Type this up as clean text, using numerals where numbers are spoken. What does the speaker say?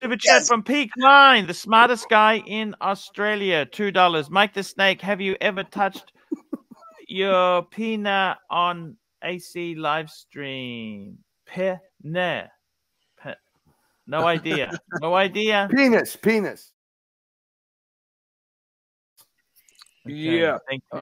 super chat from P. Klein, the smartest guy in Australia. $2. Mike the Snake, have you ever touched your pina on AC live stream? Pena. No idea. No idea. Penis. Okay, Yeah. thank you.